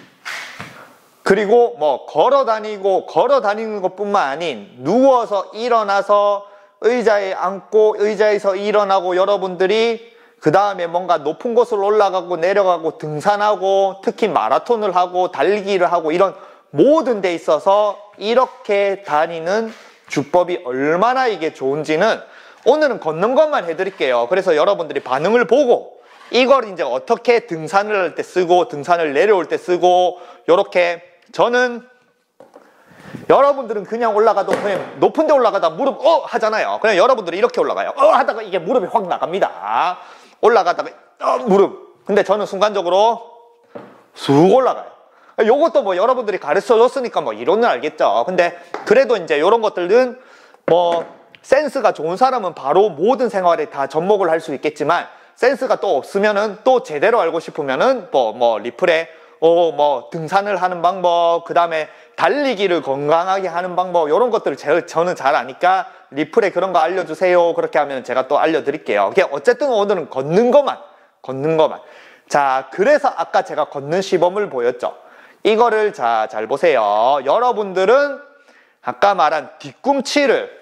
그리고 뭐 걸어 다니고 걸어 다니는 것뿐만 아닌 누워서 일어나서 의자에 앉고 의자에서 일어나고 여러분들이 그 다음에 뭔가 높은 곳을 올라가고 내려가고 등산하고 특히 마라톤을 하고 달리기를 하고 이런 모든 데 있어서 이렇게 다니는 주법이 얼마나 이게 좋은지는 오늘은 걷는 것만 해드릴게요. 그래서 여러분들이 반응을 보고 이걸 이제 어떻게 등산을 할 때 쓰고 등산을 내려올 때 쓰고 요렇게 저는 여러분들은 그냥 올라가도 그냥 높은 데 올라가다 무릎 어 하잖아요. 그냥 여러분들이 이렇게 올라가요. 어 하다가 이게 무릎이 확 나갑니다. 올라가다가 어 무릎. 근데 저는 순간적으로 쑥 올라가요. 요것도 뭐 여러분들이 가르쳐 줬으니까 뭐 이론은 알겠죠. 근데 그래도 이제 이런 것들은 뭐 센스가 좋은 사람은 바로 모든 생활에 다 접목을 할 수 있겠지만 센스가 또 없으면은 또 제대로 알고 싶으면은 뭐, 뭐 리플에 어, 뭐 등산을 하는 방법, 그 다음에 달리기를 건강하게 하는 방법 이런 것들을 제, 저는 잘 아니까 리플에 그런 거 알려주세요. 그렇게 하면 제가 또 알려드릴게요. 어쨌든 오늘은 걷는 것만 걷는 것만. 자, 그래서 아까 제가 걷는 시범을 보였죠. 이거를 자, 잘 보세요. 여러분들은 아까 말한 뒤꿈치를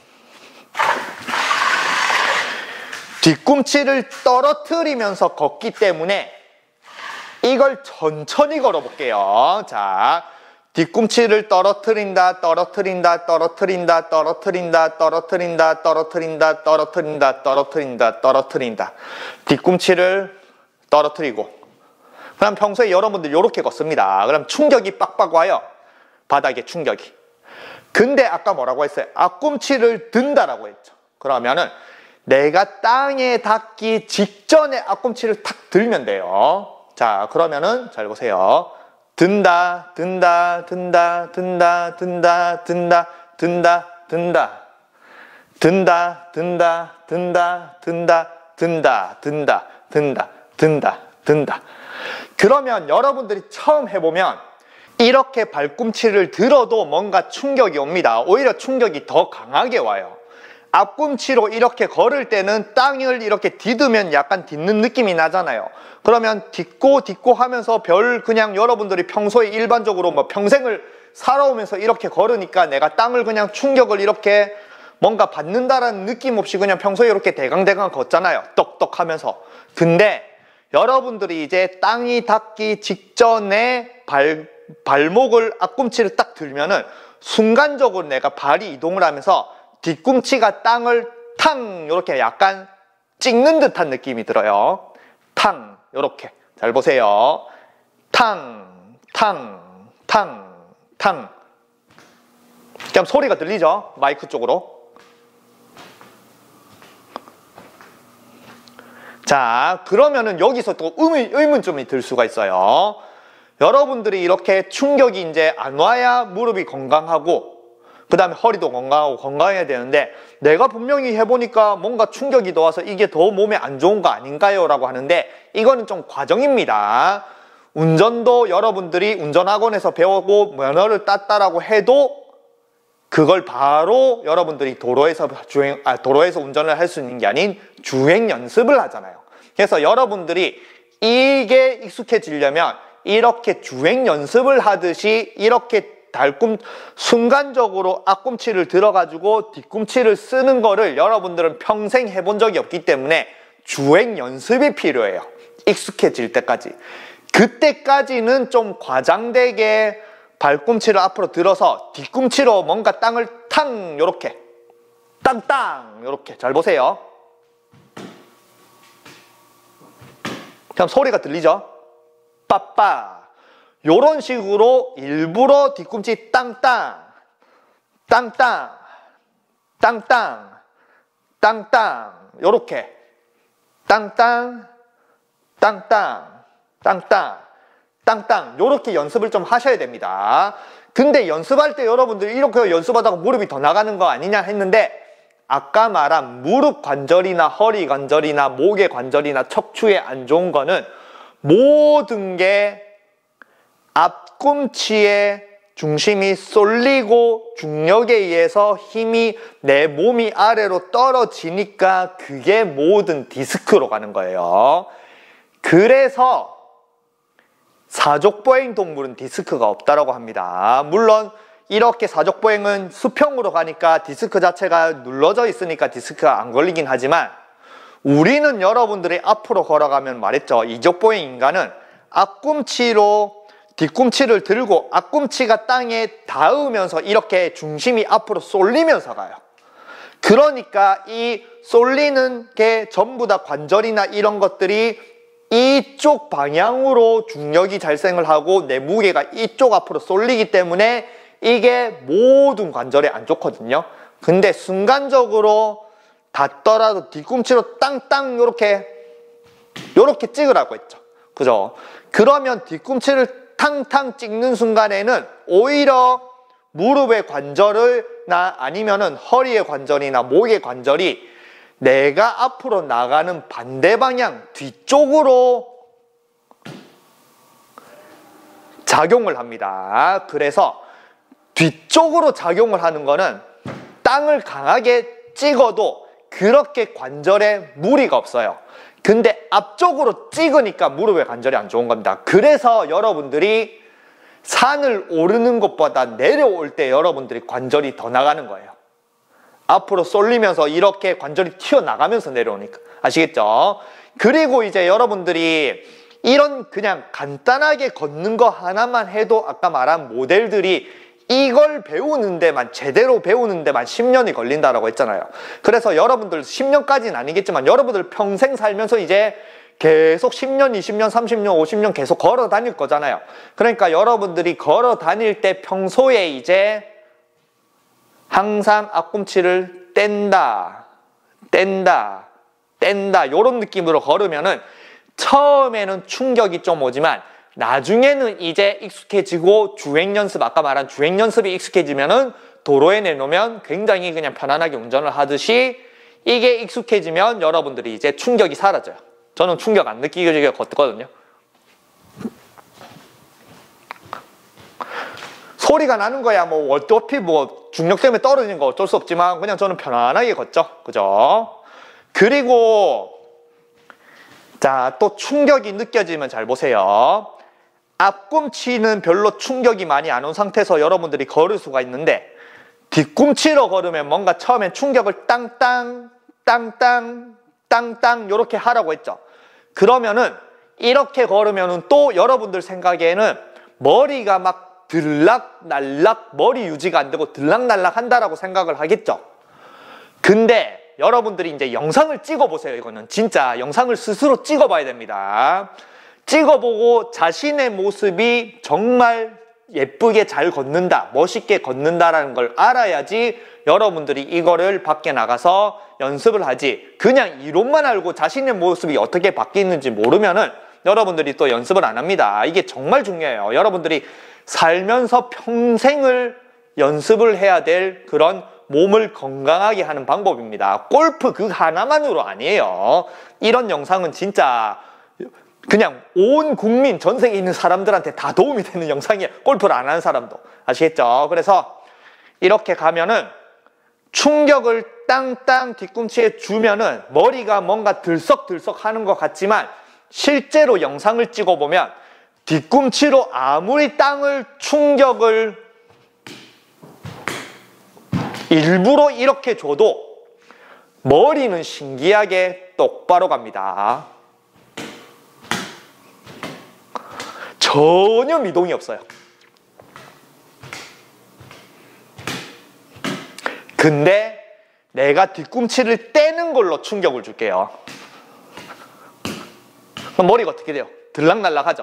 뒤꿈치를 떨어뜨리면서 걷기 때문에 이걸 천천히 걸어볼게요. 자, 뒤꿈치를 떨어뜨린다, 떨어뜨린다, 떨어뜨린다, 떨어뜨린다, 떨어뜨린다, 떨어뜨린다, 떨어뜨린다, 떨어뜨린다, 떨어뜨린다. 뒤꿈치를 떨어뜨리고. 그럼 평소에 여러분들 이렇게 걷습니다. 그럼 충격이 빡빡 와요. 바닥에 충격이. 근데 아까 뭐라고 했어요? 앞꿈치를 든다라고 했죠. 그러면은 내가 땅에 닿기 직전에 앞꿈치를 탁 들면 돼요. 자, 그러면은 잘 보세요. 든다, 든다, 든다, 든다, 든다, 든다, 든다, 든다, 든다, 든다, 든다, 든다, 든다, 든다, 든다, 든다, 든다. 그러면 여러분들이 처음 해보면 이렇게 발꿈치를 들어도 뭔가 충격이 옵니다. 오히려 충격이 더 강하게 와요. 앞꿈치로 이렇게 걸을 때는 땅을 이렇게 디드면 약간 딛는 느낌이 나잖아요. 그러면 딛고 딛고 하면서 별 그냥 여러분들이 평소에 일반적으로 뭐 평생을 살아오면서 이렇게 걸으니까 내가 땅을 그냥 충격을 이렇게 뭔가 받는다라는 느낌 없이 그냥 평소에 이렇게 대강대강 걷잖아요. 떡떡 하면서. 근데 여러분들이 이제 땅이 닿기 직전에 발, 발목을 앞꿈치를 딱 들면은 순간적으로 내가 발이 이동을 하면서 뒤꿈치가 땅을 탕 이렇게 약간 찍는 듯한 느낌이 들어요. 탕 이렇게 잘 보세요. 탕, 탕, 탕, 탕. 그냥 소리가 들리죠? 마이크 쪽으로. 자, 그러면은 여기서 또 의문, 의문점이 들 수가 있어요. 여러분들이 이렇게 충격이 이제 안 와야 무릎이 건강하고 그 다음에 허리도 건강하고 건강해야 되는데 내가 분명히 해보니까 뭔가 충격이 더 와서 이게 더 몸에 안 좋은 거 아닌가요? 라고 하는데 이거는 좀 과정입니다. 운전도 여러분들이 운전학원에서 배우고 면허를 땄다라고 해도 그걸 바로 여러분들이 도로에서 주행, 아, 도로에서 운전을 할 수 있는 게 아닌 주행 연습을 하잖아요. 그래서 여러분들이 이게 익숙해지려면 이렇게 주행 연습을 하듯이 이렇게 달꿈 순간적으로 앞꿈치를 들어가지고 뒤꿈치를 쓰는 거를 여러분들은 평생 해본 적이 없기 때문에 주행 연습이 필요해요. 익숙해질 때까지. 그때까지는 좀 과장되게 발꿈치를 앞으로 들어서 뒤꿈치로 뭔가 땅을 탕 요렇게 땅땅 요렇게 잘 보세요. 그럼 소리가 들리죠? 빠빠 요런 식으로 일부러 뒤꿈치 땅땅 땅땅 땅땅 땅땅 요렇게 땅땅 땅땅 땅땅 땅땅 요렇게 연습을 좀 하셔야 됩니다. 근데 연습할 때 여러분들이 이렇게 연습하다가 무릎이 더 나가는 거 아니냐 했는데 아까 말한 무릎 관절이나 허리 관절이나 목의 관절이나 척추에 안 좋은 거는 모든 게 앞꿈치에 중심이 쏠리고 중력에 의해서 힘이 내 몸이 아래로 떨어지니까 그게 모든 디스크로 가는 거예요. 그래서 사족보행 동물은 디스크가 없다라고 합니다. 물론 이렇게 사족보행은 수평으로 가니까 디스크 자체가 눌러져 있으니까 디스크가 안 걸리긴 하지만 우리는 여러분들이 앞으로 걸어가면 말했죠. 이족보행 인간은 앞꿈치로 뒤꿈치를 들고 앞꿈치가 땅에 닿으면서 이렇게 중심이 앞으로 쏠리면서 가요. 그러니까 이 쏠리는 게 전부 다 관절이나 이런 것들이 이쪽 방향으로 중력이 발생을 하고 내 무게가 이쪽 앞으로 쏠리기 때문에 이게 모든 관절에 안 좋거든요. 근데 순간적으로 닿더라도 뒤꿈치로 땅땅 요렇게 요렇게 찍으라고 했죠. 그죠? 그러면 뒤꿈치를 탕탕 찍는 순간에는 오히려 무릎의 관절을 나 아니면은 허리의 관절이나 목의 관절이 내가 앞으로 나가는 반대 방향 뒤쪽으로 작용을 합니다. 그래서 뒤쪽으로 작용을 하는 거는 땅을 강하게 찍어도 그렇게 관절에 무리가 없어요. 근데 앞쪽으로 찍으니까 무릎에 관절이 안 좋은 겁니다. 그래서 여러분들이 산을 오르는 것보다 내려올 때 여러분들이 관절이 더 나가는 거예요. 앞으로 쏠리면서 이렇게 관절이 튀어나가면서 내려오니까. 아시겠죠? 그리고 이제 여러분들이 이런 그냥 간단하게 걷는 거 하나만 해도 아까 말한 모델들이 이걸 배우는 데만 제대로 배우는 데만 십 년이 걸린다라고 했잖아요. 그래서 여러분들 십 년까지는 아니겠지만 여러분들 평생 살면서 이제 계속 십 년, 이십 년, 삼십 년, 오십 년 계속 걸어 다닐 거잖아요. 그러니까 여러분들이 걸어 다닐 때 평소에 이제 항상 앞꿈치를 뗀다, 뗀다, 뗀다 요런 느낌으로 걸으면은 처음에는 충격이 좀 오지만 나중에는 이제 익숙해지고 주행 연습, 아까 말한 주행 연습이 익숙해지면은 도로에 내놓으면 굉장히 그냥 편안하게 운전을 하듯이 이게 익숙해지면 여러분들이 이제 충격이 사라져요. 저는 충격 안 느끼게 걷거든요. 소리가 나는 거야 뭐 어차피 뭐 중력 때문에 떨어지는 거 어쩔 수 없지만 그냥 저는 편안하게 걷죠. 그죠? 그리고 자, 또 충격이 느껴지면 잘 보세요. 앞꿈치는 별로 충격이 많이 안 온 상태에서 여러분들이 걸을 수가 있는데 뒤꿈치로 걸으면 뭔가 처음엔 충격을 땅땅 땅땅 땅땅 이렇게 하라고 했죠. 그러면은 이렇게 걸으면은 또 여러분들 생각에는 머리가 막 들락날락 머리 유지가 안 되고 들락날락 한다라고 생각을 하겠죠. 근데 여러분들이 이제 영상을 찍어보세요. 이거는 진짜 영상을 스스로 찍어봐야 됩니다. 찍어보고 자신의 모습이 정말 예쁘게 잘 걷는다, 멋있게 걷는다라는 걸 알아야지 여러분들이 이거를 밖에 나가서 연습을 하지. 그냥 이론만 알고 자신의 모습이 어떻게 바뀌는지 모르면은 여러분들이 또 연습을 안 합니다. 이게 정말 중요해요. 여러분들이 살면서 평생을 연습을 해야 될 그런 몸을 건강하게 하는 방법입니다. 골프 그 하나만으로 아니에요. 이런 영상은 진짜 그냥 온 국민, 전 세계에 있는 사람들한테 다 도움이 되는 영상이에요. 골프를 안 하는 사람도. 아시겠죠? 그래서 이렇게 가면은 충격을 땅땅 뒤꿈치에 주면은 머리가 뭔가 들썩들썩 하는 것 같지만 실제로 영상을 찍어보면 뒤꿈치로 아무리 땅을 충격을 일부러 이렇게 줘도 머리는 신기하게 똑바로 갑니다. 전혀 미동이 없어요. 근데 내가 뒤꿈치를 떼는 걸로 충격을 줄게요. 그럼 머리가 어떻게 돼요? 들락날락하죠.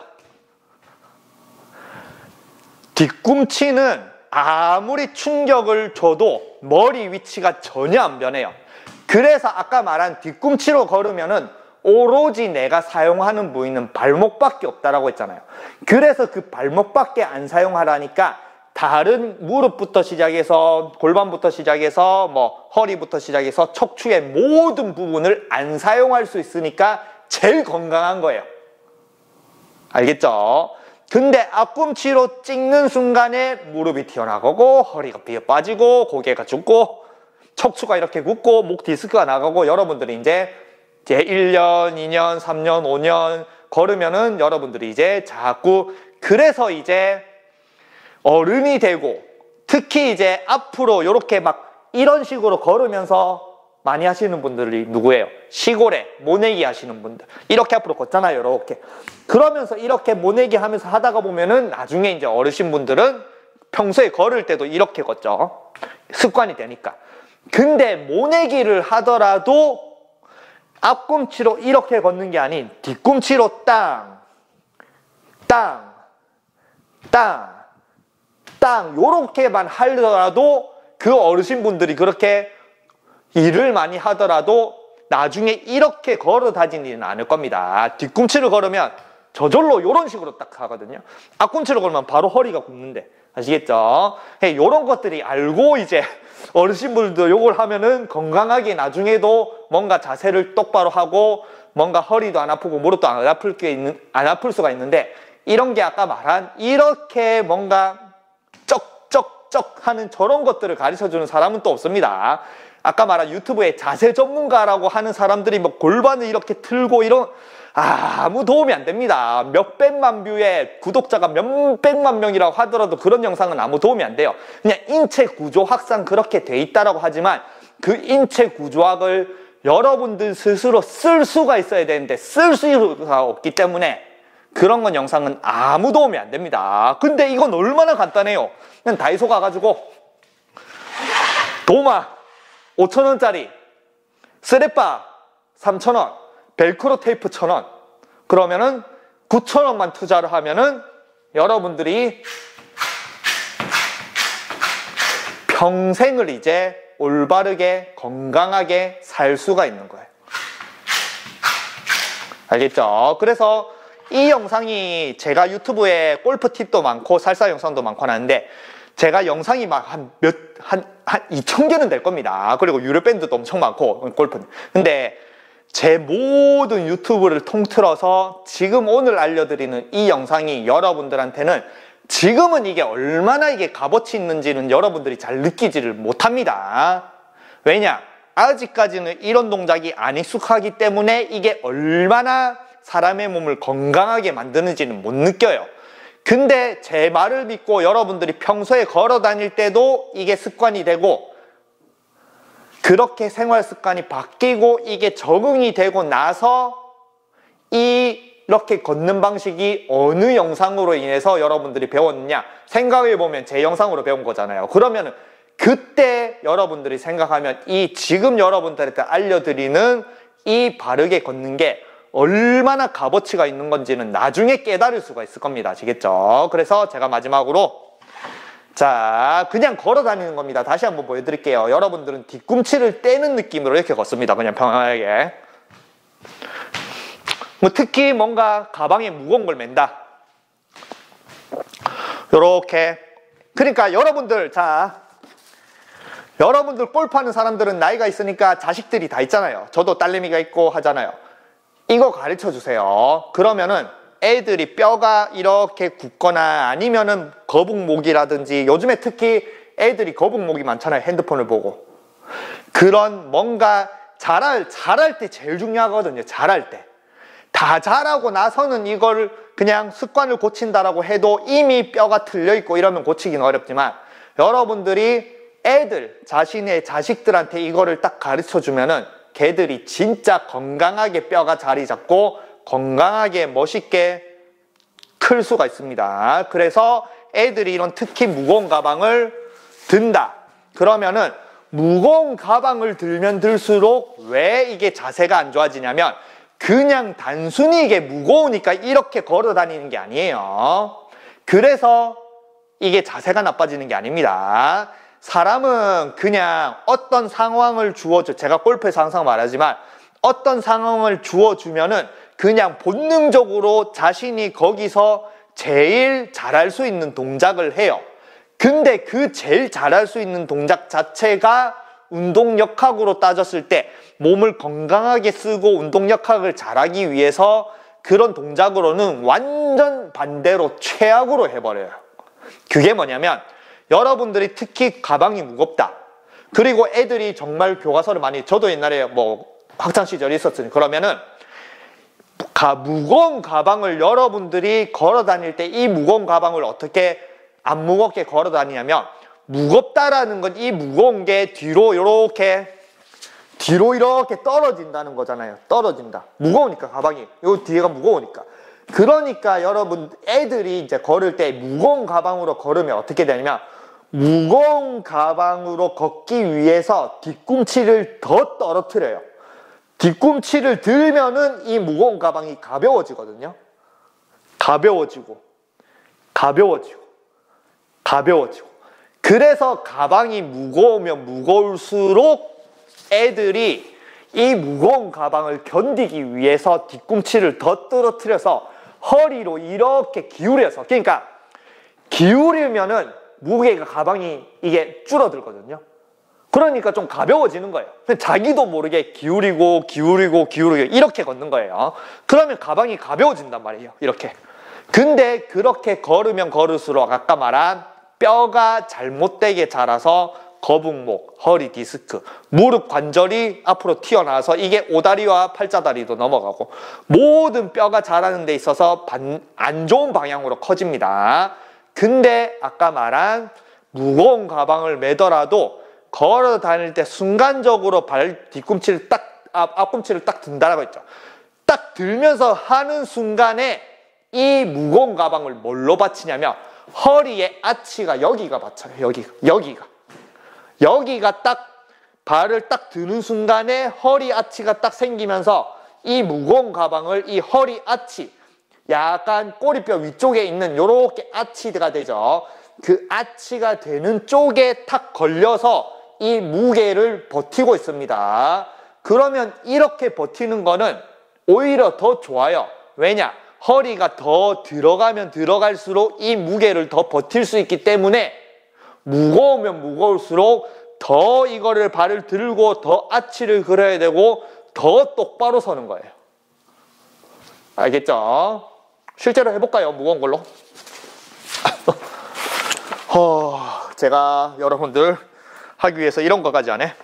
뒤꿈치는 아무리 충격을 줘도 머리 위치가 전혀 안 변해요. 그래서 아까 말한 뒤꿈치로 걸으면은 오로지 내가 사용하는 부위는 발목밖에 없다라고 했잖아요. 그래서 그 발목밖에 안 사용하라니까 다른 무릎부터 시작해서 골반부터 시작해서 뭐 허리부터 시작해서 척추의 모든 부분을 안 사용할 수 있으니까 제일 건강한 거예요. 알겠죠? 근데 앞꿈치로 찍는 순간에 무릎이 튀어나가고 허리가 비어 빠지고 고개가 죽고 척추가 이렇게 굳고 목 디스크가 나가고 여러분들이 이제 이제 일 년, 이 년, 삼 년, 오 년 걸으면은 여러분들이 이제 자꾸 그래서 이제 어른이 되고 특히 이제 앞으로 이렇게 막 이런 식으로 걸으면서 많이 하시는 분들이 누구예요? 시골에 모내기 하시는 분들. 이렇게 앞으로 걷잖아요. 이렇게. 그러면서 이렇게 모내기 하면서 하다가 보면은 나중에 이제 어르신 분들은 평소에 걸을 때도 이렇게 걷죠. 습관이 되니까. 근데 모내기를 하더라도 앞꿈치로 이렇게 걷는 게 아닌 뒤꿈치로 땅, 땅, 땅, 땅 요렇게만 하더라도 그 어르신분들이 그렇게 일을 많이 하더라도 나중에 이렇게 걸어 다니지는 않을 겁니다. 뒤꿈치를 걸으면 저절로 이런 식으로 딱 가거든요. 앞꿈치를 걸으면 바로 허리가 굽는데 아시겠죠? 이런 것들이 알고 이제 어르신분들도 요걸 하면은 건강하게 나중에도 뭔가 자세를 똑바로 하고 뭔가 허리도 안 아프고 무릎도 안 아플 게 있는 안 아플 수가 있는데 이런 게 아까 말한 이렇게 뭔가 쩍쩍쩍 하는 저런 것들을 가르쳐 주는 사람은 또 없습니다. 아까 말한 유튜브에 자세 전문가라고 하는 사람들이 뭐 골반을 이렇게 틀고 이런 아, 아무 도움이 안 됩니다. 몇백만 뷰에 구독자가 몇백만 명이라고 하더라도 그런 영상은 아무 도움이 안 돼요. 그냥 인체 구조학상 그렇게 돼 있다라고 하지만 그 인체 구조학을 여러분들 스스로 쓸 수가 있어야 되는데 쓸 수가 없기 때문에 그런 건 영상은 아무 도움이 안 됩니다. 근데 이건 얼마나 간단해요. 그냥 다이소 가가지고 도마 오천 원짜리, 스레빠 삼천 원, 벨크로 테이프 천 원 그러면은 구천 원만 투자를 하면은 여러분들이 평생을 이제 올바르게 건강하게 살 수가 있는 거예요. 알겠죠? 그래서 이 영상이 제가 유튜브에 골프 팁도 많고 살사 영상도 많고 하는데 제가 영상이 막 한 몇, 한, 한 이천 개는 될 겁니다. 그리고 유료 밴드도 엄청 많고, 골프는. 근데 제 모든 유튜브를 통틀어서 지금 오늘 알려드리는 이 영상이 여러분들한테는 지금은 이게 얼마나 이게 값어치 있는지는 여러분들이 잘 느끼지를 못합니다. 왜냐? 아직까지는 이런 동작이 안 익숙하기 때문에 이게 얼마나 사람의 몸을 건강하게 만드는지는 못 느껴요. 근데 제 말을 믿고 여러분들이 평소에 걸어 다닐 때도 이게 습관이 되고 그렇게 생활 습관이 바뀌고 이게 적응이 되고 나서 이 이렇게 걷는 방식이 어느 영상으로 인해서 여러분들이 배웠느냐 생각해보면 제 영상으로 배운 거잖아요. 그러면 그때 여러분들이 생각하면 이 지금 여러분들한테 알려드리는 이 바르게 걷는 게 얼마나 값어치가 있는 건지는 나중에 깨달을 수가 있을 겁니다. 아시겠죠? 그래서 제가 마지막으로 자 그냥 걸어 다니는 겁니다. 다시 한번 보여드릴게요. 여러분들은 뒤꿈치를 떼는 느낌으로 이렇게 걷습니다. 그냥 평안하게. 뭐 특히 뭔가 가방에 무거운 걸 맨다. 요렇게. 그러니까 여러분들 자 여러분들 골프하는 사람들은 나이가 있으니까 자식들이 다 있잖아요. 저도 딸내미가 있고 하잖아요. 이거 가르쳐 주세요. 그러면은 애들이 뼈가 이렇게 굳거나 아니면은 거북목이라든지 요즘에 특히 애들이 거북목이 많잖아요. 핸드폰을 보고. 그런 뭔가 잘할, 잘할 때 제일 중요하거든요. 잘할 때. 다 잘하고 나서는 이걸 그냥 습관을 고친다라고 해도 이미 뼈가 틀려있고 이러면 고치기는 어렵지만 여러분들이 애들, 자신의 자식들한테 이거를 딱 가르쳐 주면은 걔들이 진짜 건강하게 뼈가 자리 잡고 건강하게 멋있게 클 수가 있습니다. 그래서 애들이 이런 특히 무거운 가방을 든다. 그러면은 무거운 가방을 들면 들수록 왜 이게 자세가 안 좋아지냐면 그냥 단순히 이게 무거우니까 이렇게 걸어 다니는 게 아니에요. 그래서 이게 자세가 나빠지는 게 아닙니다. 사람은 그냥 어떤 상황을 주어져 제가 골프에서 항상 말하지만 어떤 상황을 주어주면은 그냥 본능적으로 자신이 거기서 제일 잘할 수 있는 동작을 해요. 근데 그 제일 잘할 수 있는 동작 자체가 운동역학으로 따졌을 때 몸을 건강하게 쓰고 운동역학을 잘하기 위해서 그런 동작으로는 완전 반대로 최악으로 해버려요. 그게 뭐냐면 여러분들이 특히 가방이 무겁다. 그리고 애들이 정말 교과서를 많이, 저도 옛날에 뭐 학창시절에 있었으니 그러면은 가, 무거운 가방을 여러분들이 걸어 다닐 때 이 무거운 가방을 어떻게 안 무겁게 걸어 다니냐면 무겁다라는 건 이 무거운 게 뒤로 이렇게 뒤로 이렇게 떨어진다는 거잖아요. 떨어진다. 무거우니까 가방이. 요 뒤에가 무거우니까. 그러니까 여러분 애들이 이제 걸을 때 무거운 가방으로 걸으면 어떻게 되냐면 무거운 가방으로 걷기 위해서 뒤꿈치를 더 떨어뜨려요. 뒤꿈치를 들면은 이 무거운 가방이 가벼워지거든요. 가벼워지고 가벼워지고 가벼워지고 그래서 가방이 무거우면 무거울수록 애들이 이 무거운 가방을 견디기 위해서 뒤꿈치를 더 떨어뜨려서 허리로 이렇게 기울여서, 그러니까 기울이면은 무게가 가방이 이게 줄어들거든요. 그러니까 좀 가벼워지는 거예요. 자기도 모르게 기울이고 기울이고 기울이고 이렇게 걷는 거예요. 그러면 가방이 가벼워진단 말이에요. 이렇게. 근데 그렇게 걸으면 걸을수록 아까 말한 뼈가 잘못되게 자라서 거북목, 허리 디스크, 무릎 관절이 앞으로 튀어나와서 이게 오다리와 팔자다리도 넘어가고 모든 뼈가 자라는 데 있어서 반, 안 좋은 방향으로 커집니다. 근데 아까 말한 무거운 가방을 메더라도 걸어 다닐 때 순간적으로 발 뒤꿈치를 딱, 앞, 앞꿈치를 딱 든다라고 했죠. 딱 들면서 하는 순간에 이 무거운 가방을 뭘로 받치냐면 허리의 아치가 여기가 받쳐요. 여기가. 여기가. 여기가 딱 발을 딱 드는 순간에 허리 아치가 딱 생기면서 이 무거운 가방을 이 허리 아치, 약간 꼬리뼈 위쪽에 있는 요렇게 아치가 되죠. 그 아치가 되는 쪽에 탁 걸려서 이 무게를 버티고 있습니다. 그러면 이렇게 버티는 거는 오히려 더 좋아요. 왜냐? 허리가 더 들어가면 들어갈수록 이 무게를 더 버틸 수 있기 때문에 무거우면 무거울수록 더 이거를 발을 들고 더 아치를 그려야 되고 더 똑바로 서는 거예요. 알겠죠? 실제로 해볼까요? 무거운 걸로. 어, 제가 여러분들 하기 위해서 이런 거까지 하네.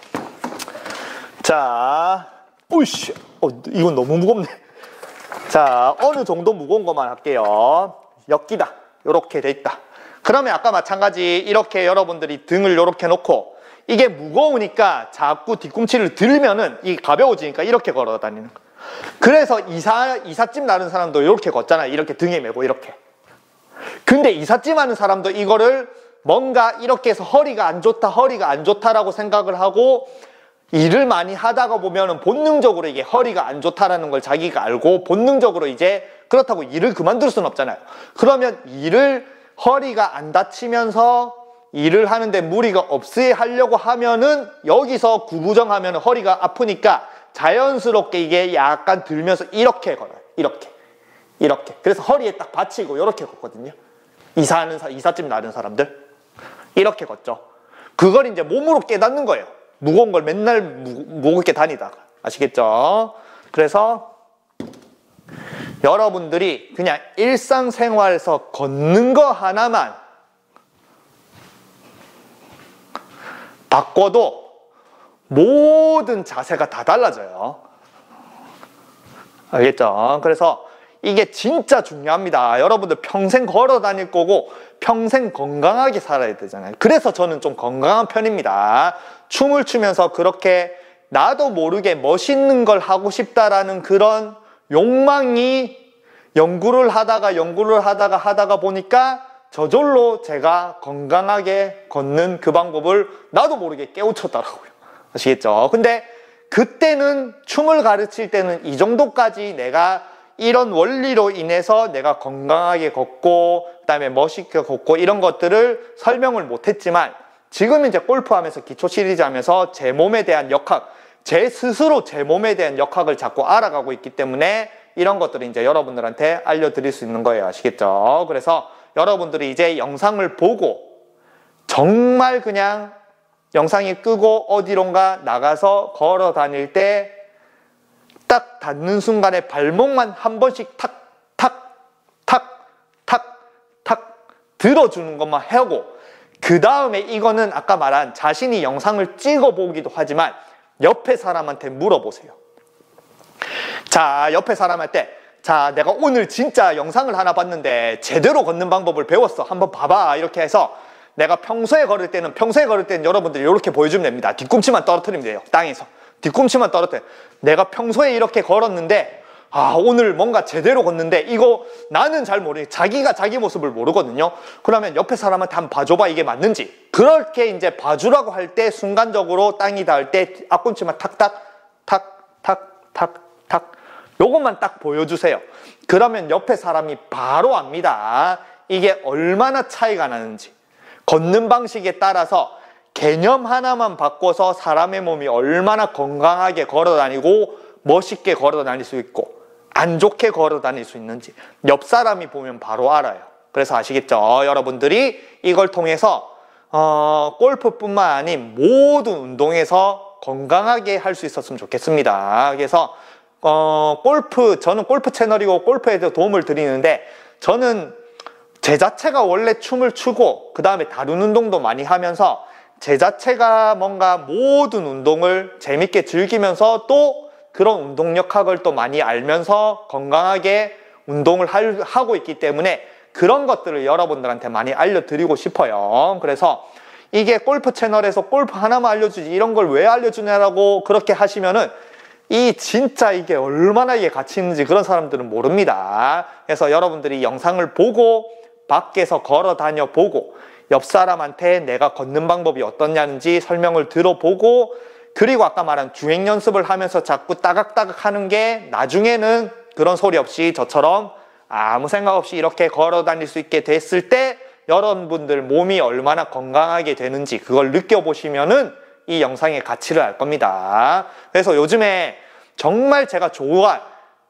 자, 오이씨, 어, 이건 너무 무겁네. 자, 어느 정도 무거운 것만 할게요. 엮이다. 요렇게 돼 있다. 그러면 아까 마찬가지 이렇게 여러분들이 등을 요렇게 놓고 이게 무거우니까 자꾸 뒤꿈치를 들면은 이 가벼워지니까 이렇게 걸어 다니는 거. 그래서 이사, 이삿짐 나른 사람도 이렇게 걷잖아요. 이렇게 등에 메고 이렇게. 근데 이삿짐 하는 사람도 이거를 뭔가 이렇게 해서 허리가 안 좋다, 허리가 안 좋다라고 생각을 하고 일을 많이 하다가 보면은 본능적으로 이게 허리가 안 좋다라는 걸 자기가 알고 본능적으로 이제 그렇다고 일을 그만둘 수는 없잖아요. 그러면 일을 허리가 안 다치면서 일을 하는데 무리가 없이 하려고 하면은 여기서 구부정하면 허리가 아프니까 자연스럽게 이게 약간 들면서 이렇게 걸어요. 이렇게. 이렇게. 그래서 허리에 딱 받치고 이렇게 걷거든요. 이사하는, 이삿짐 나른 사람들. 이렇게 걷죠. 그걸 이제 몸으로 깨닫는 거예요. 무거운 걸 맨날 무, 무겁게 다니다가. 아시겠죠? 그래서 여러분들이 그냥 일상생활에서 걷는 거 하나만 바꿔도 모든 자세가 다 달라져요. 알겠죠? 그래서 이게 진짜 중요합니다. 여러분들 평생 걸어 다닐 거고 평생 건강하게 살아야 되잖아요. 그래서 저는 좀 건강한 편입니다. 춤을 추면서 그렇게 나도 모르게 멋있는 걸 하고 싶다라는 그런 욕망이 연구를 하다가 연구를 하다가 하다가 보니까 저절로 제가 건강하게 걷는 그 방법을 나도 모르게 깨우쳤더라고요. 아시겠죠? 근데 그때는 춤을 가르칠 때는 이 정도까지 내가 이런 원리로 인해서 내가 건강하게 걷고 그다음에 멋있게 걷고 이런 것들을 설명을 못했지만 지금 이제 골프하면서 기초 시리즈 하면서 제 몸에 대한 역학, 제 스스로 제 몸에 대한 역학을 자꾸 알아가고 있기 때문에 이런 것들을 이제 여러분들한테 알려드릴 수 있는 거예요. 아시겠죠? 그래서 여러분들이 이제 영상을 보고 정말 그냥 영상이 끄고 어디론가 나가서 걸어 다닐 때 딱 닿는 순간에 발목만 한 번씩 탁, 탁, 탁, 탁, 탁 들어주는 것만 하고, 그 다음에 이거는 아까 말한 자신이 영상을 찍어보기도 하지만 옆에 사람한테 물어보세요. 자, 옆에 사람한테, 자, 내가 오늘 진짜 영상을 하나 봤는데 제대로 걷는 방법을 배웠어. 한번 봐봐. 이렇게 해서 내가 평소에 걸을 때는, 평소에 걸을 때는 여러분들이 이렇게 보여주면 됩니다. 뒤꿈치만 떨어뜨리면 돼요. 땅에서. 뒤꿈치만 떨어뜨려. 내가 평소에 이렇게 걸었는데, 아, 오늘 뭔가 제대로 걷는데, 이거 나는 잘 모르니, 자기가 자기 모습을 모르거든요. 그러면 옆에 사람한테 한번 봐줘봐, 이게 맞는지. 그렇게 이제 봐주라고 할 때, 순간적으로 땅이 닿을 때, 앞꿈치만 탁탁, 탁, 탁, 탁, 탁. 요것만 딱 보여주세요. 그러면 옆에 사람이 바로 압니다. 이게 얼마나 차이가 나는지. 걷는 방식에 따라서 개념 하나만 바꿔서 사람의 몸이 얼마나 건강하게 걸어 다니고 멋있게 걸어 다닐 수 있고 안 좋게 걸어 다닐 수 있는지 옆 사람이 보면 바로 알아요. 그래서 아시겠죠? 여러분들이 이걸 통해서 어, 골프뿐만 아닌 모든 운동에서 건강하게 할 수 있었으면 좋겠습니다. 그래서 어, 골프, 저는 골프 채널이고 골프에 대해 도움을 드리는데, 저는 제 자체가 원래 춤을 추고 그 다음에 다른 운동도 많이 하면서 제 자체가 뭔가 모든 운동을 재밌게 즐기면서 또 그런 운동역학을 또 많이 알면서 건강하게 운동을 할, 하고 있기 때문에 그런 것들을 여러분들한테 많이 알려드리고 싶어요. 그래서 이게 골프 채널에서 골프 하나만 알려주지 이런 걸 왜 알려주냐라고 그렇게 하시면은 이 진짜 이게 얼마나 이게 가치 있는지 그런 사람들은 모릅니다. 그래서 여러분들이 영상을 보고 밖에서 걸어 다녀 보고 옆 사람한테 내가 걷는 방법이 어떠냐는지 설명을 들어보고, 그리고 아까 말한 주행 연습을 하면서 자꾸 따각따각 하는 게 나중에는 그런 소리 없이 저처럼 아무 생각 없이 이렇게 걸어 다닐 수 있게 됐을 때 여러분들 몸이 얼마나 건강하게 되는지 그걸 느껴보시면은 이 영상의 가치를 알 겁니다. 그래서 요즘에 정말 제가 좋아,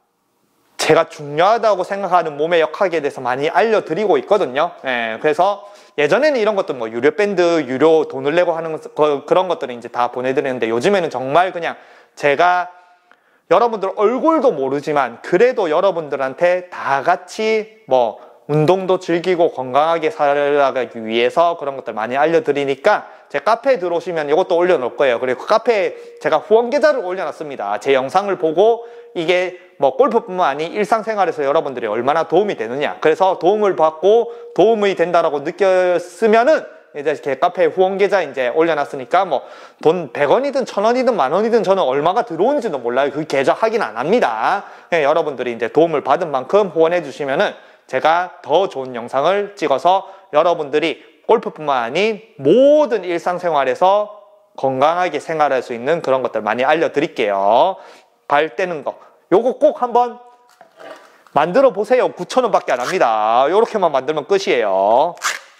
제가 중요하다고 생각하는 몸의 역학에 대해서 많이 알려드리고 있거든요. 예, 그래서 예전에는 이런 것도 뭐 유료 밴드, 유료 돈을 내고 하는 거, 그런 것들을 이제 다 보내드리는데, 요즘에는 정말 그냥 제가 여러분들 얼굴도 모르지만 그래도 여러분들한테 다 같이 뭐 운동도 즐기고 건강하게 살아가기 위해서 그런 것들 많이 알려드리니까 제 카페에 들어오시면 이것도 올려놓을 거예요. 그리고 그 카페에 제가 후원 계좌를 올려놨습니다. 제 영상을 보고 이게 뭐 골프뿐만 아닌 일상생활에서 여러분들이 얼마나 도움이 되느냐, 그래서 도움을 받고 도움이 된다라고 느꼈으면은 이제 제 카페에 후원 계좌 이제 올려놨으니까 뭐 돈 백 원이든 천 원이든 만 원이든 저는 얼마가 들어오는지도 몰라요. 그 계좌 확인 안 합니다. 그냥 여러분들이 이제 도움을 받은 만큼 후원해 주시면은 제가 더 좋은 영상을 찍어서 여러분들이 골프뿐만 아닌 모든 일상생활에서 건강하게 생활할 수 있는 그런 것들 많이 알려드릴게요. 발 떼는 거 요거 꼭 한번 만들어 보세요. 구천 원 밖에 안 합니다. 요렇게만 만들면 끝이에요.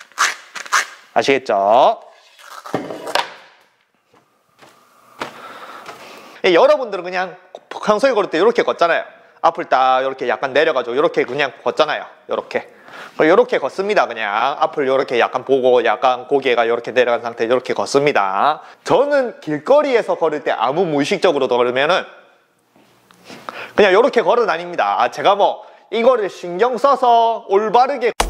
아시겠죠? 여러분들은 그냥 평소에 걸을 때 이렇게 걷잖아요. 앞을 딱 이렇게 약간 내려가지고 이렇게 그냥 걷잖아요. 이렇게 이렇게 걷습니다. 그냥 앞을 이렇게 약간 보고 약간 고개가 이렇게 내려간 상태에 이렇게 걷습니다. 저는 길거리에서 걸을 때 아무 무의식적으로 걸으면은 그냥 이렇게 걸어 다닙니다. 제가 뭐 이거를 신경 써서 올바르게